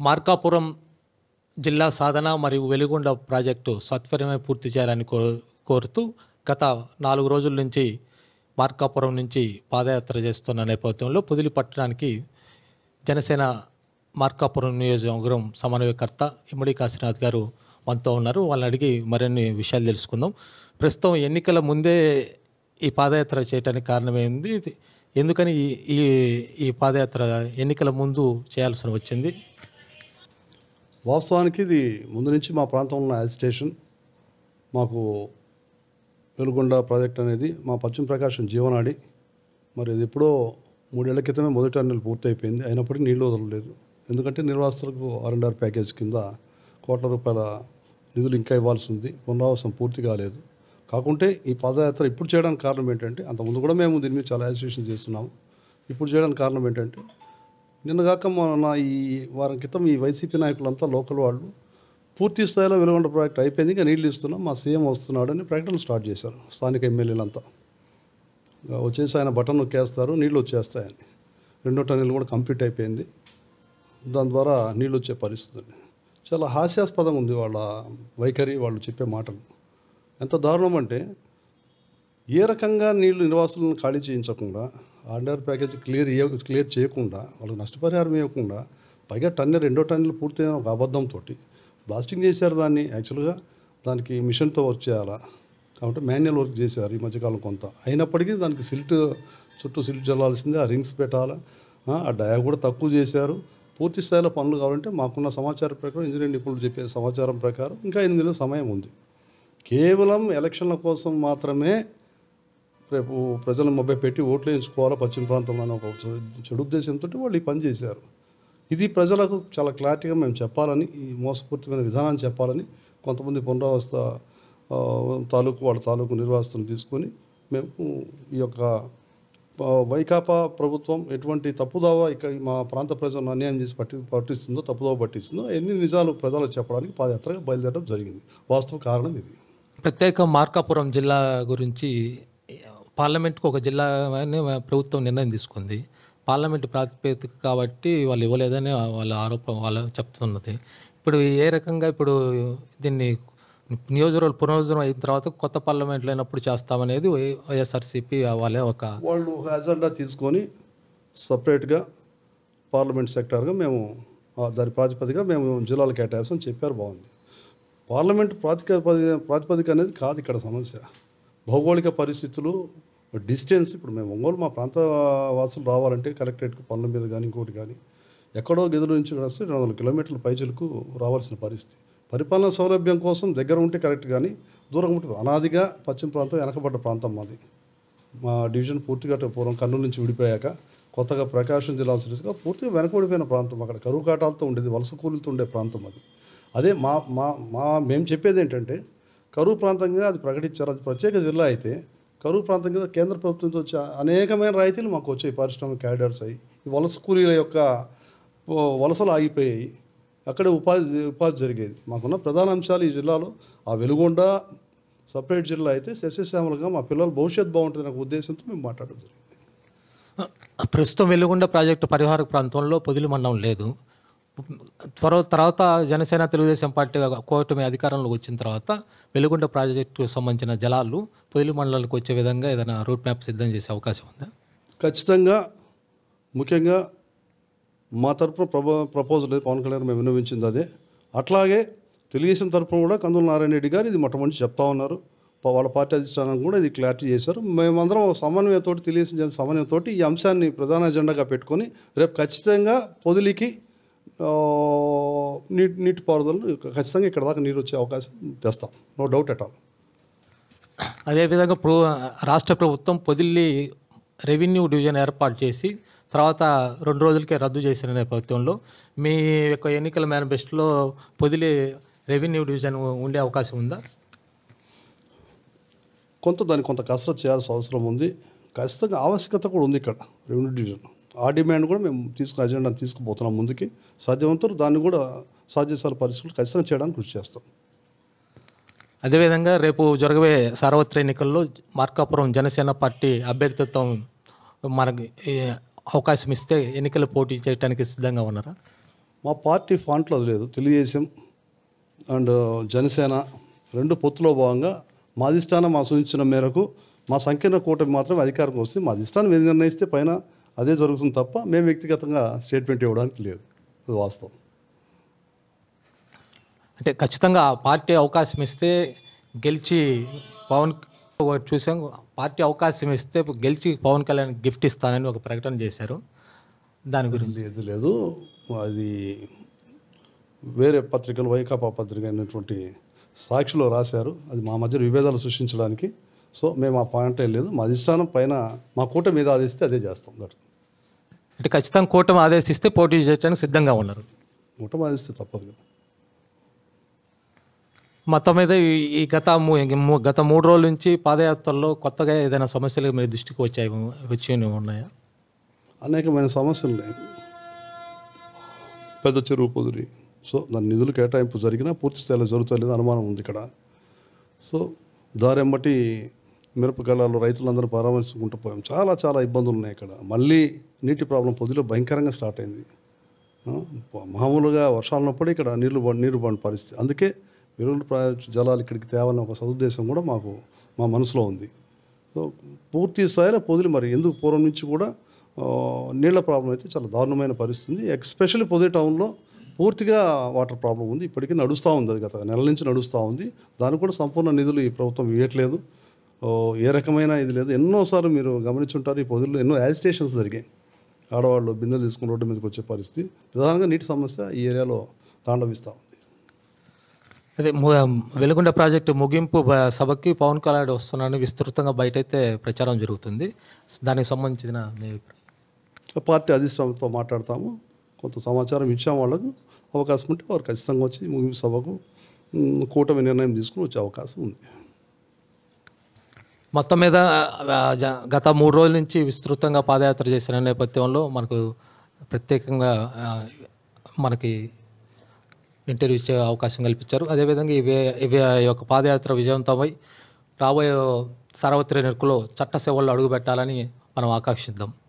మార్కాపురం జిల్లా సాధన మరియు వెలిగొండ ప్రాజెక్టు సత్వరమే పూర్తి చేయాలని కోరుతూ గత 4 రోజుల నుంచి మార్కాపురం నుంచి పాదయాత్ర చేస్తున్న నేపథ్యంలో పొదిలి పట్టణానికి జనసేన మార్కాపురం నియోజకవర్గం సమన్వయకర్త ఇమ్మడి కాశీనాథ్ గారు మనతో ఉన్నారు. వాళ్ళని అడిగి మరిన్ని విషయాలు తెలుసుకుందాం. ప్రస్తుతం ఎన్నికల ముందే ఈ పాదయాత్ర చేయడానికి కారణమైంది. ఎందుకని ఈ పాదయాత్ర ఎన్నికల ముందు చేయాల్సి వచ్చింది? వాస్తవానికి ఇది ముందు నుంచి మా ప్రాంతంలో ఉన్న యాజిటేషన్. మాకు వెలుగొండ ప్రాజెక్ట్ అనేది మా పశ్చిమ ప్రకాశం జీవనాడి. మరి అది ఎప్పుడో 3 ఏళ్ల క్రితమే మొదటి టర్నల్ పూర్తయిపోయింది. అయినప్పటికీ నీళ్లు వదలలేదు. ఎందుకంటే నిర్వాసితులకు R&R ప్యాకేజ్ కింద కోట్ల రూపాయల నిధులు ఇంకా ఇవ్వాల్సి ఉంది. పునరావాసం పూర్తి కాలేదు. కాకుంటే ఈ పాదయాత్ర ఇప్పుడు చేయడానికి కారణం ఏంటంటే, అంతకుముందు కూడా మేము దీని మీద చాలా యాజిటేషన్ చేస్తున్నాము. ఇప్పుడు చేయడానికి కారణం ఏంటంటే, నిన్నగాక మొన్న ఈ వారం క్రితం ఈ వైసీపీ నాయకులంతా లోకల్ వాళ్ళు పూర్తి స్థాయిలో వెలుగొండ ప్రాజెక్ట్ అయిపోయింది, ఇంకా నీళ్ళు ఇస్తున్నాం, మా సీఎం వస్తున్నాడని ప్రకటనలు స్టార్ట్ చేశారు. స్థానిక ఎమ్మెల్యేలంతా వచ్చేసి ఆయన బటన్ నొక్కేస్తారు, నీళ్ళు వచ్చేస్తాయని. 2వ టన్నెల్ కూడా కంప్లీట్ అయిపోయింది. దాని ద్వారా నీళ్ళు వచ్చే పరిస్థితి ఉంది. చాలా హాస్యాస్పదంగా ఉంది వాళ్ళ వైఖరి, వాళ్ళు చెప్పే మాటలు. ఎంత దారుణం అంటే, ఏ రకంగా నీళ్లు నిర్వాసులను ఖాళీ చేయించకుండా, R&R ప్యాకేజ్ క్లియర్ చేయకుండా, వాళ్ళకి నష్టపరిహారం ఇవ్వకుండా, పైగా 2వ టన్నెల్ పూర్తయిన ఒక అబద్ధంతో బ్లాస్టింగ్ చేశారు దాన్ని. యాక్చువల్గా దానికి మిషన్తో వర్క్ చేయాలా, కాబట్టి మాన్యువల్ వర్క్ చేశారు ఈ మధ్యకాలం కొంత. అయినప్పటికీ దానికి చుట్టూ సిల్ట్ చల్లాల్సిందే, ఆ రింగ్స్ పెట్టాలా, ఆ డయా కూడా తక్కువ చేశారు. పూర్తి స్థాయిలో పనులు కావాలంటే మాకున్న సమాచారం ప్రకారం, ఇంజనీరింగ్ నిపుణులు చెప్పే సమాచారం ప్రకారం ఇంకా 8 నెలల సమయం ఉంది. కేవలం ఎలక్షన్ల కోసం మాత్రమే రేపు ప్రజలను మభ్యపెట్టి ఓట్లు వేయించుకోవాలా పశ్చిమ ప్రాంతంలో అనే ఒక చెడు ఉద్దేశంతో వాళ్ళు ఈ పని చేశారు. ఇది ప్రజలకు చాలా క్లారిటీగా మేము చెప్పాలని, ఈ మోసపూరితమైన విధానాన్ని చెప్పాలని కొంతమంది పునరావాస వాళ్ళ తాలూకు నిర్వాసితులను తీసుకొని మేము ఈ యొక్క వైకాపా ప్రభుత్వం ఎటువంటి తప్పుదావా ఇక్కడ మా ప్రాంత ప్రజలను అన్యాయం చేసి పట్టిస్తుందో, తప్పుదావ పట్టిస్తుందో ఎన్ని నిజాలు ప్రజలకు చెప్పడానికి పాదయాత్రగా బయలుదేరడం జరిగింది. వాస్తవ కారణం ఇది. ప్రత్యేక మార్కాపురం జిల్లా గురించి పార్లమెంట్కి ఒక జిల్లా అని ప్రభుత్వం నిర్ణయం తీసుకుంది. పార్లమెంట్ ప్రాతిపదిక కాబట్టి వాళ్ళు ఇవ్వలేదని వాళ్ళు చెప్తున్నది. ఇప్పుడు ఏ రకంగా ఇప్పుడు దీన్ని నియోజకవర్గాలు పునరుద్ధరణ అయిన తర్వాత కొత్త పార్లమెంట్ లేనప్పుడు చేస్తామనేది వైఎస్ఆర్సీపీ వాళ్ళు ఒక అజెండా తీసుకొని సపరేట్గా పార్లమెంట్ సెక్టార్గా మేము దాని ప్రాతిపదికగా మేము జిల్లాలు కేటాయిస్తామని చెప్పారు. బాగుంది. పార్లమెంట్ ప్రాతిపదిక అనేది కాదు ఇక్కడ సమస్య. భౌగోళిక పరిస్థితులు, డిస్టెన్స్. ఇప్పుడు మేము ఒంగోలు మా ప్రాంత వాసులు రావాలంటే కలెక్టరేట్కి పనుల మీద కానీ ఇంకోటి కానీ ఎక్కడో గదుల నుంచి వస్తే 200 కిలోమీటర్ల పైచలకు రావాల్సిన పరిస్థితి. పరిపాలన సౌలభ్యం కోసం దగ్గర ఉంటే కరెక్ట్, కానీ దూరం ఉంటుంది. అనాదిగా పశ్చిమ ప్రాంతం వెనకబడ్డ ప్రాంతం మాది. మా డివిజన్ పూర్తిగా పూర్వం కర్నూలు నుంచి విడిపోయాక కొత్తగా ప్రకాశం జిల్లా వచ్చేట్టుగా పూర్తిగా వెనకబడిపోయిన ప్రాంతం. అక్కడ కరువు కాటాలతో ఉండేది, వలస కూలీలతో ఉండే ప్రాంతం అది. అదే మేము చెప్పేది ఏంటంటే, కరువు ప్రాంతంగా అది ప్రకటించారు. అది ప్రత్యేక జిల్లా అయితే కరువు ప్రాంతం కింద కేంద్ర ప్రభుత్వంతో వచ్చే అనేకమైన రాయితీలు మాకు వచ్చాయి. పారిశ్రామిక క్యాడర్స్ అయ్యి ఈ వలస కూలీల యొక్క వలసలు ఆగిపోయాయి. అక్కడే ఉపాధి జరిగేది. మాకున్న ప్రధాన అంశాలు ఈ జిల్లాలో ఆ వెలుగొండ సపరేట్ జిల్లా అయితే సస్యశ్యామలుగా మా పిల్లల భవిష్యత్తు బాగుంటుంది అనే ఉద్దేశంతో మేము మాట్లాడడం జరిగింది. ప్రస్తుతం వెలుగొండ ప్రాజెక్టు పరిహారక ప్రాంతంలో పొదిలి మండలం లేదు. తర్వాత జనసేన తెలుగుదేశం పార్టీ కూటమి అధికారంలోకి వచ్చిన తర్వాత వెలుగొండ ప్రాజెక్టుకు సంబంధించిన జలాలు పొదిలి మండలానికి వచ్చే విధంగా ఏదైనా రూట్ మ్యాప్ సిద్ధం చేసే అవకాశం ఉందా? ఖచ్చితంగా. ముఖ్యంగా మా తరఫున ప్రపోజల్ పవన్ కళ్యాణ్ మేము విన్నవించింది అదే. అట్లాగే తెలుగుదేశం తరఫున కూడా కందుల నారాయణ రెడ్డి గారు ఇది మొట్టమొదటి చెప్తా ఉన్నారు. వాళ్ళ పార్టీ అధిష్టానం కూడా ఇది క్లారిటీ చేశారు. మేమందరం సమన్వయంతో, తెలుగుదేశం సమన్వయంతో ఈ అంశాన్ని ప్రధాన ఎజెండాగా పెట్టుకొని రేపు ఖచ్చితంగా పొదిలికి నీటిపారుదలను ఖచ్చితంగా ఇక్కడ దాకా నీరు వచ్చే అవకాశం తెస్తాం. No doubt at all. అదేవిధంగా రాష్ట్ర ప్రభుత్వం పొదిలి రెవెన్యూ డివిజన్ ఏర్పాటు చేసి తర్వాత 2 రోజులకే రద్దు చేసిన నేపథ్యంలో మీ యొక్క ఎన్నికల మేనిఫెస్టోలో పొదిలి రెవెన్యూ డివిజన్ ఉండే అవకాశం ఉందా? దానికి కొంత కసరత్తు చేయాల్సిన అవసరం ఉంది. ఖచ్చితంగా ఆవశ్యకత కూడా ఉంది ఇక్కడ రెవెన్యూ డివిజన్. ఆ డిమాండ్ కూడా మేము అజెండాను తీసుకుపోతున్నాం ముందుకి. సాధ్యమంతా దాన్ని కూడా సాధ్యసాల పరిస్థితులు ఖచ్చితంగా చేయడానికి కృషి చేస్తాం. అదేవిధంగా రేపు జరగబోయే సార్వత్రిక ఎన్నికల్లో మార్కాపురం జనసేన పార్టీ అభ్యర్థిత్వం మనకి అవకాశం ఇస్తే ఎన్నికలు పోటీ చేయడానికి సిద్ధంగా ఉన్నారా? మా పార్టీ ఫాంట్లో అది లేదు. తెలుగుదేశం అండ్ జనసేన రెండు పొత్తులో భాగంగా మా అధిష్టానం మా సూచించిన మేరకు మా సంకీర్ణ కూటమి మాత్రం అధికారంకి వస్తే మా అధిష్టానం ఏది నిర్ణయిస్తే పైన అదే జరుగుతుంది తప్ప మేము వ్యక్తిగతంగా స్టేట్మెంట్ ఇవ్వడానికి లేదు. అది వాస్తవం. అంటే ఖచ్చితంగా ఆ పార్టీ అవకాశం ఇస్తే గెలిచి పవన్ చూసాం, పార్టీ అవకాశం ఇస్తే గెలిచి పవన్ కళ్యాణ్ గిఫ్ట్ ఇస్తానని ఒక ప్రకటన చేశారు. దాని గురించి లేదు లేదు, అది వేరే పత్రికలు, వైకాపా పత్రిక అయినటువంటి సాక్షిలో రాశారు. అది మా మధ్య విభేదాలు సృష్టించడానికి. సో మేము ఆ పాయింట్ ఏం లేదు. మా అధిష్టానం పైన మా కూటమి మీద ఆదేశిస్తే అదే చేస్తాం. అంటే ఖచ్చితంగా కూటమి ఆదేశిస్తే పోటీ చేయడానికి సిద్ధంగా ఉన్నారు. కూటమి ఆదేశిస్తే తప్పదు కదా. మొత్తం మీద ఈ గత 3 రోజుల నుంచి పాదయాత్రలో కొత్తగా ఏదైనా సమస్యలు మీ దృష్టికి వచ్చి ఉన్నాయా? అనేకమైన సమస్యలు ఉన్నాయి. పెద్ద చెరువు పొదిలి, సో దాని నిధులు కేటాయింపు జరిగినా పూర్తి స్థాయిలో జరుగుతలేదు అనుమానం ఉంది ఇక్కడ. సో దారెమ్మటి మిరపకాయలలో రైతులందరూ పరామర్శించుకుంటూ పోయాం. చాలా చాలా ఇబ్బందులు ఉన్నాయి ఇక్కడ. మళ్ళీ నీటి ప్రాబ్లం పొదిలో భయంకరంగా స్టార్ట్ అయింది. మామూలుగా వర్షాలు ఉన్నప్పుడు ఇక్కడ నీరు పడిన పరిస్థితి. అందుకే విరుగుడు జలాలు ఇక్కడికి తేవాలని ఒక సదుద్దేశం కూడా మా మనసులో ఉంది. సో పూర్తి స్థాయిలో పొదిలి మరి ఎందుకు పూర్వం నుంచి కూడా నీళ్ల ప్రాబ్లం అయితే చాలా దారుణమైన పరిస్థితి ఉంది. ఎస్పెషల్లీ పొదిలి టౌన్లో పూర్తిగా వాటర్ ప్రాబ్లం ఉంది. ఇప్పటికీ నడుస్తూ ఉంది. అది గత నెల నుంచి నడుస్తూ ఉంది. దానికి కూడా సంపూర్ణ నిధులు ఈ ప్రభుత్వం ఇవ్వట్లేదు. ఏ రకమైన ఇది లేదు. ఎన్నోసార్లు మీరు గమనించుంటారు, ఈ పొదిల్లో ఎన్నో యాజిటేషన్స్ జరిగాయి. ఆడవాళ్ళు బిందెలు తీసుకుని రోడ్డు మీదకి వచ్చే పరిస్థితి. ప్రధానంగా నీటి సమస్య ఈ ఏరియాలో తాండవిస్తూ ఉంది. అదే వెలుగొండ ప్రాజెక్టు ముగింపు సభకి పవన్ కళ్యాణ్ వస్తున్నారని విస్తృతంగా బయట అయితే ప్రచారం జరుగుతుంది. దానికి సంబంధించిన పార్టీ అధిష్టానంతో మాట్లాడతాము. కొంత సమాచారం ఇచ్చాము. వాళ్ళకు అవకాశం ఉంటే వారు ఖచ్చితంగా వచ్చి ముగింపు సభకు కూటమి నిర్ణయం తీసుకుని వచ్చే అవకాశం ఉంది. మొత్తం మీద గత 3 రోజుల నుంచి విస్తృతంగా పాదయాత్ర చేసిన నేపథ్యంలో మనకు ప్రత్యేకంగా మనకి ఇంటర్వ్యూ ఇచ్చే అవకాశం కల్పించారు. అదేవిధంగా ఇవి యొక్క పాదయాత్ర విజయవంతమై రాబోయే సార్వత్రిక ఎన్నికల్లో చట్ట సేవల్లో అడుగుపెట్టాలని మనం ఆకాంక్షిద్దాం.